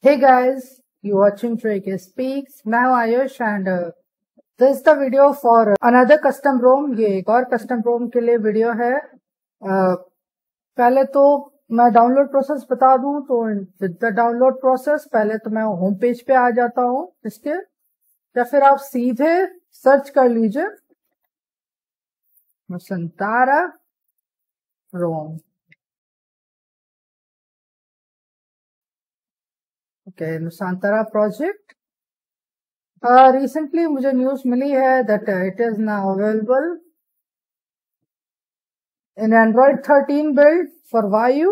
Hey guys, you watching Trick Speaks. मैं हूँ Ayush and this is the video for another custom ROM. ये एक और custom ROM के लिए वीडियो है. पहले तो मैं डाउनलोड प्रोसेस बता दूं तो विद द डाउनलोड प्रोसेस पहले तो मैं होम पेज पे आ जाता हूँ इसके, या फिर आप सीधे सर्च कर लीजिए Nusantara ROM. Okay, Nusantara project. Recently मुझे न्यूज मिली है that it is now available in Android 13 build for Vayu.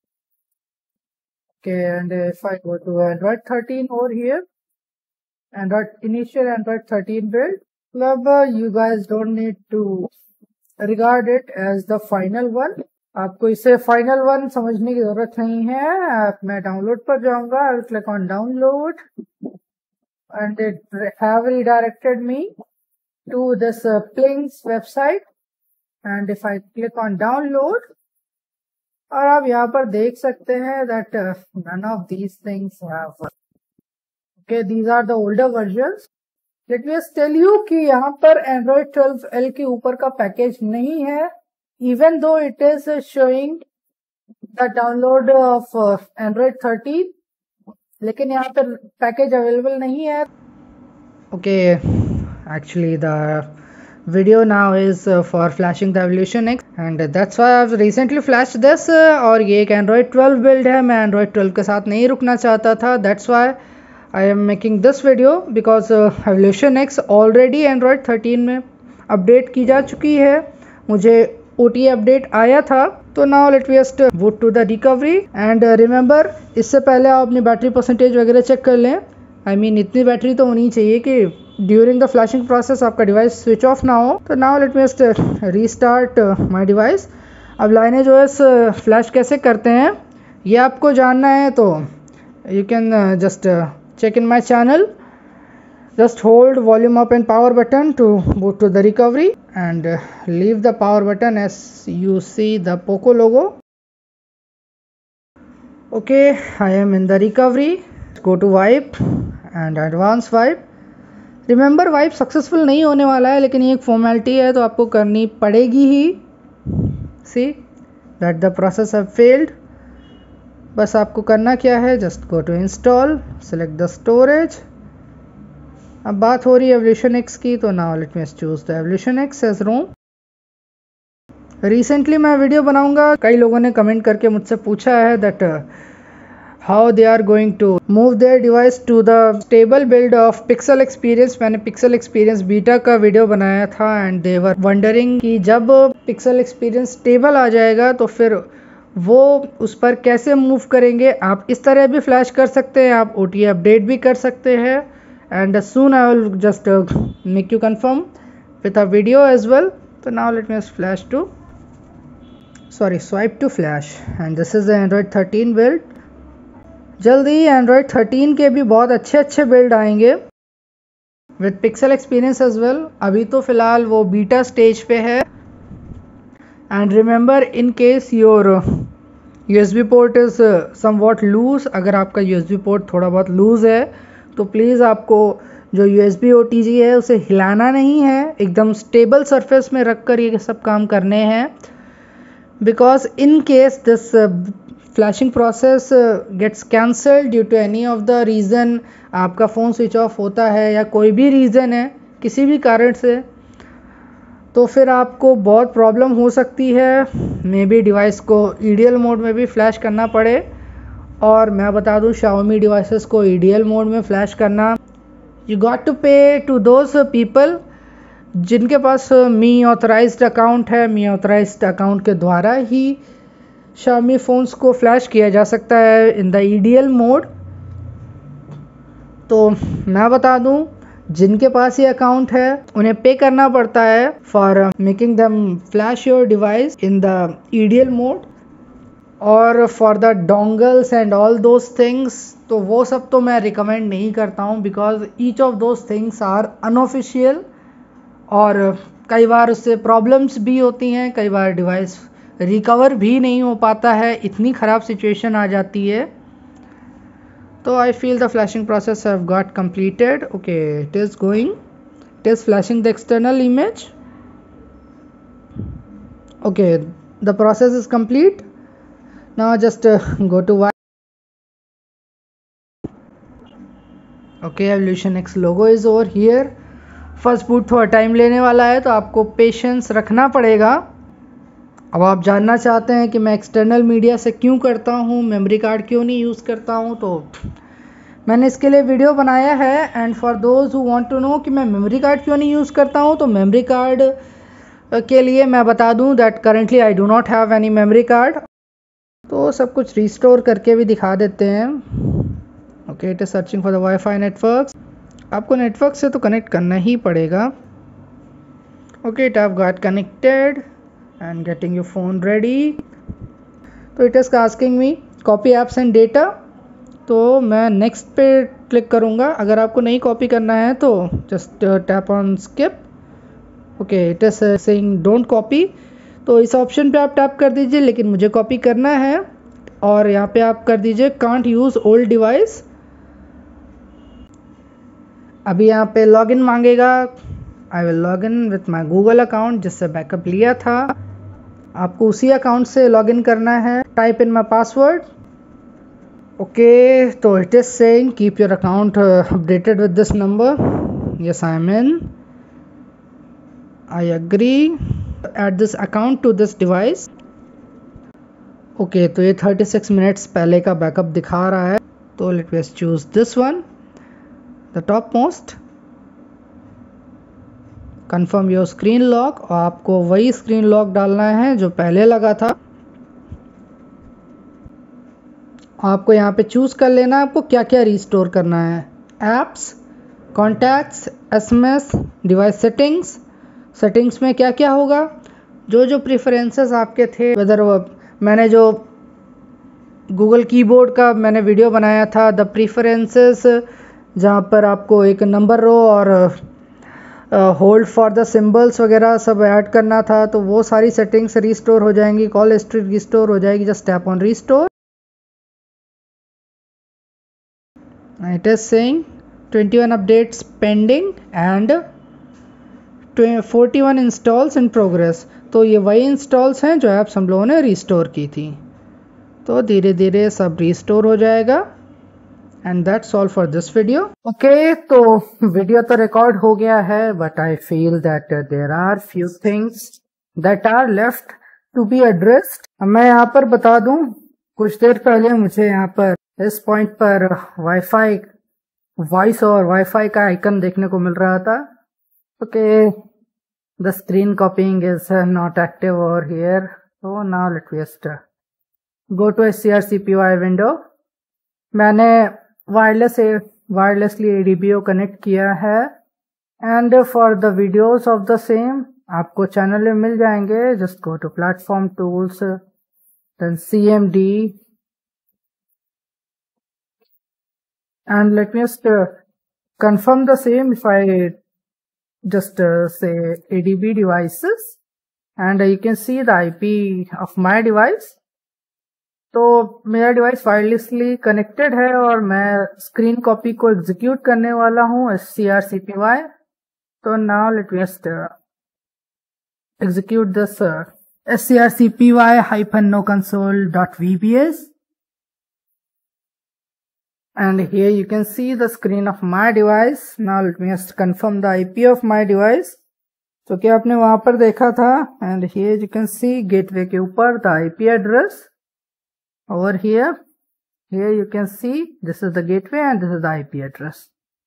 Okay, and if I go to Android 13 over here, initial Android 13 build, you guys don't need to regard it as the final one. आपको इसे final one समझने की जरूरत नहीं है. मैं download पर जाऊंगा. I will click on download and it have redirected me to this Plings website. And if I click on download, और आप यहाँ पर देख सकते हैं that none of these things have. Okay, these are the older versions. Let me just tell you कि यहाँ पर Android 12L के ऊपर का पैकेज नहीं है, even though it is showing the download of Android 13, लेकिन यहाँ पर पैकेज अवेलेबल नहीं है. Okay, actually the video now is for flashing the Evolution X and that's why I've recently flashed this. और ये एक Android 12 build है. मैं Android 12 के साथ नहीं रुकना चाहता था. That's why I am making this video because Evolution X already Android 13 में अपडेट की जा चुकी है. मुझे OTA अपडेट आया था. तो now let me just boot to the recovery and remember, इससे पहले आप अपनी बैटरी परसेंटेज वगैरह चेक कर लें. I mean इतनी बैटरी तो होनी चाहिए कि ड्यूरिंग द फ्लैशिंग प्रोसेस आपका डिवाइस स्विच ऑफ ना हो. तो now let me just restart my device. अब लाइनें जो है फ्लैश कैसे करते हैं ये आपको जानना है तो you can just check in my channel. Just hold volume up and power button to boot to the recovery and leave the power button as you see the Poco logo. Okay, I am in the recovery. Go to wipe and advance wipe. Remember wipe successful नहीं होने वाला है, लेकिन ये एक formality है तो आपको करनी पड़ेगी ही. See that the process have failed. बस आपको करना क्या है, just go to install, select the storage. अब बात हो रही है एवोल्यूशन एक्स की, तो now let me choose the evolution X as ROM. Recently मैं वीडियो बनाऊंगा. कई लोगों ने कमेंट करके मुझसे पूछा है that how they are going to move their device to the stable build of Pixel Experience. मैंने Pixel Experience Beta का वीडियो बनाया था and they were wondering कि जब Pixel Experience stable आ जाएगा तो फिर वो उस पर कैसे मूव करेंगे. आप इस तरह भी फ्लैश कर सकते हैं, आप OTA अपडेट भी कर सकते हैं and soon I will just make you confirm with a video as well. So now let me swipe to flash and this is the Android 13 build. जल्दी Android 13 के भी बहुत अच्छे बिल्ड आएंगे with Pixel experience as well. अभी तो फिलहाल वो बीटा स्टेज पे है. And remember, in case your USB port is somewhat loose, अगर आपका USB पोर्ट थोड़ा बहुत लूज है तो प्लीज़ आपको जो USB OTG है उसे हिलाना नहीं है. एकदम स्टेबल सरफेस में रख कर ये सब काम करने हैं. Because in case this flashing process gets cancelled due to any of the reason, आपका फ़ोन स्विच ऑफ होता है या कोई भी रीज़न है किसी भी कारण से, तो फिर आपको बहुत प्रॉब्लम हो सकती है. मे बी डिवाइस को EDL मोड में भी फ्लैश करना पड़े. और मैं बता दूं, Xiaomi डिवाइसेस को EDL मोड में फ्लैश करना, you got to pay to those people जिनके पास मी ऑथराइज्ड अकाउंट है. मी ऑथराइज्ड अकाउंट के द्वारा ही Xiaomi फ़ोन्स को फ्लैश किया जा सकता है इन द EDL मोड. तो मैं बता दूं, जिनके पास ये अकाउंट है उन्हें पे करना पड़ता है for making them flash your device in the EDL mode. और for the dongles and all those things, तो वो सब तो मैं रिकमेंड नहीं करता हूँ because each of those things are unofficial और कई बार उससे प्रॉब्लम्स भी होती हैं. कई बार डिवाइस रिकवर भी नहीं हो पाता है, इतनी ख़राब सिचुएशन आ जाती है. So I feel the flashing process have got completed. Okay, it is going. It is flashing the external image. Okay, the process is complete. Now just go to Y. Okay, Evolution X logo is over here. First boot थोड़ा time लेने वाला है, तो आपको patience रखना पड़ेगा। अब आप जानना चाहते हैं कि मैं एक्सटर्नल मीडिया से क्यों करता हूँ, मेमोरी कार्ड क्यों नहीं यूज़ करता हूँ, तो मैंने इसके लिए वीडियो बनाया है। And for those who want to know कि मैं मेमोरी कार्ड क्यों नहीं यूज़ करता हूँ, तो मेमोरी कार्ड के लिए मैं बता दूँ that currently I do not have any memory card. तो सब कुछ रिस्टोर करके भी दिखा देते हैं। Okay, it is searching for the wifi network. आपको नेटवर्क से तो कनेक्ट करना ही पड़ेगा। Okay, it have got connected and getting your phone ready. तो it is asking me copy apps and data, तो मैं नेक्स्ट पे क्लिक करूँगा। अगर आपको नहीं कॉपी करना है तो just tap on skip. Okay, it is saying don't copy, तो इस ऑप्शन पे आप टैप कर दीजिए, लेकिन मुझे कॉपी करना है। और यहाँ पे आप कर दीजिए कांट यूज़ ओल्ड डिवाइस। अभी यहाँ पे लॉगिन मांगेगा। I will login with my Google account जिससे बैकअप लिया था। आपको उसी अकाउंट से लॉगिन करना है। Type in my password. Okay, तो it is saying keep your account updated with this number. Yes, I am in. I agree add this account to this device. Okay, तो ये 36 मिनट्स पहले का backup दिखा रहा है, तो let us choose this one, the top most. Confirm your screen lock, और आपको वही स्क्रीन लॉक डालना है जो पहले लगा था। आपको यहाँ पे चूज कर लेना है आपको क्या क्या रिस्टोर करना है। Apps, contacts, SMS, device settings. Settings में क्या क्या होगा, जो जो प्रेफरेंसेस आपके थे, वेदर मैंने जो गूगल कीबोर्ड का मैंने वीडियो बनाया था, द प्रेफरेंसेस, जहाँ पर आपको एक नंबर रो और होल्ड फॉर द सिंबल्स वगैरह सब ऐड करना था, तो वो सारी सेटिंग्स रिस्टोर हो जाएंगी। कॉल हिस्ट्री रिस्टोर हो जाएगी, just tap on restore. It is saying 21 updates pending and 41 installs in progress. तो ये वही इंस्टॉल्स हैं जो ऐप्स हम लोगों ने रिस्टोर की थी। तो धीरे धीरे सब रिस्टोर हो जाएगा। And that's all for this video. Okay, तो वीडियो तो रिकॉर्ड हो गया है, but I feel that there are few things that are left to be addressed. मैं यहाँ पर बता दूं, कुछ देर पहले मुझे यहाँ पर इस पॉइंट पर वाईफाई वॉइस और वाईफाई का आइकन देखने को मिल रहा था। Okay, the screen copying is not active over here, so now let me just go to SCRCPY window. मैंने वायरलेसली ADBO कनेक्ट किया है, and for the videos of the same आपको चैनल में मिल जाएंगे। Just go to platform tools, then CMD, and let me just confirm the same. If I just say ADB devices, and you can see the IP of my device, तो मेरा device wirelessly connected है और मैं screen copy को execute करने वाला हूँ SCRCPY। तो now let me just execute this SCRCPY-noconsole.vbs, and here you can see the screen of my device. Now let me just confirm the IP of my device, तो क्या आपने वहां पर देखा था, and here you can see gateway के ऊपर the IP address. Over here you can see this is the gateway and this is the IP address.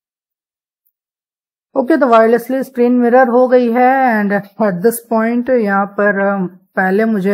Okay, तो वायरलेसली स्क्रीन मिरर हो गई है, एंड एट दिस पॉइंट यहाँ पर पहले मुझे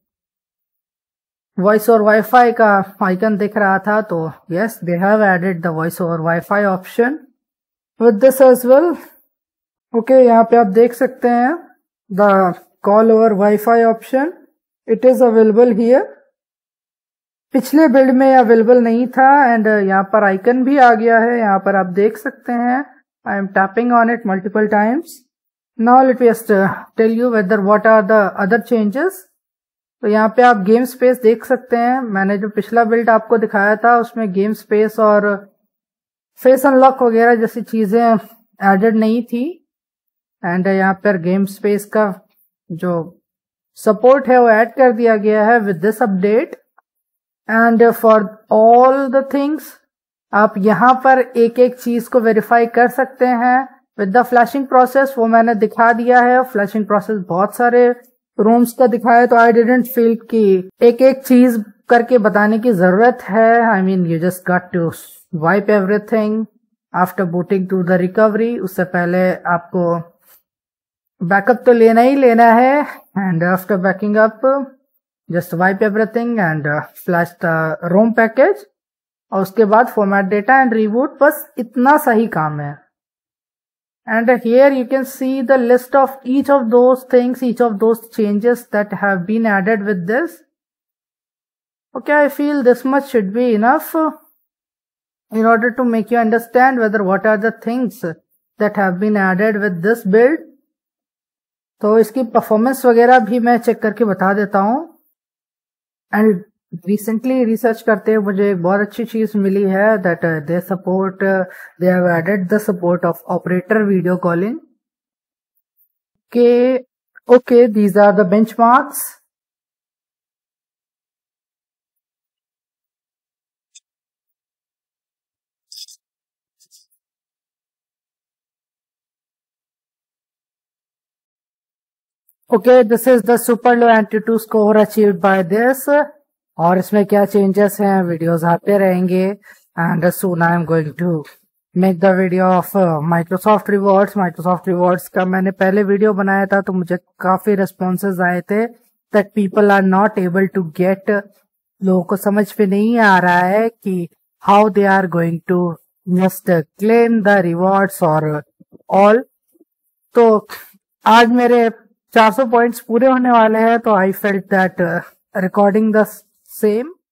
वॉइस और वाईफाई का आइकन दिख रहा था, तो yes, they have added the voice over wifi option with this as well. Okay, यहाँ पे आप देख सकते हैं the call over wifi option, it is available here. पिछले बिल्ड में अवेलेबल नहीं था, एंड यहाँ पर आइकन भी आ गया है, यहाँ पर आप देख सकते हैं। I am tapping on it multiple times. Now let me just tell you what are the other changes. तो यहाँ पे आप गेम स्पेस देख सकते हैं। मैंने जो पिछला बिल्ड आपको दिखाया था उसमें गेम स्पेस और फेस अनलॉक वगैरह जैसी चीजें एडेड नहीं थी। एंड यहाँ पर गेम स्पेस का जो सपोर्ट है वो ऐड कर दिया गया है with this update. And for all the things आप यहाँ पर एक एक चीज को वेरीफाई कर सकते हैं विद द फ्लैशिंग प्रोसेस। वो मैंने दिखा दिया है। फ्लैशिंग प्रोसेस बहुत सारे रूम्स का दिखाया, तो आई डिडंट फील कि एक एक चीज करके बताने की जरूरत है। I mean you just got to wipe everything after booting to the recovery. उससे पहले आपको बैकअप तो लेना ही लेना है। And after backing up just wipe everything and flash the ROM package, और उसके बाद फॉर्मेट डेटा एंड रीबूट। बस इतना सही काम है। And here you can see the list of each of those things, each of those changes that have been added with this. Okay, I feel this much should be enough in order to make you understand whether what are the things that have been added with this build. तो इसकी performance वगैरह भी मैं check करके बता देता हूँ। And recently research करते हुए मुझे एक बहुत अच्छी चीज मिली है that they have added the support of operator video calling के। Okay, these are the benchmarks. Okay, this is the super low AnTuTu score achieved by this. और इसमें क्या चेंजेस हैं वीडियोस आते रहेंगे। And soon I am going to make the video of Microsoft rewards. Microsoft rewards का मैंने पहले video बनाया था, तो मुझे काफी रिस्पॉन्सेज आए थे that people are not able to get. लोगों को समझ में नहीं आ रहा है कि how they are going to just claim the rewards और ऑल। तो आज मेरे 400 पॉइंट्स पूरे होने वाले हैं, तो I felt that recording the same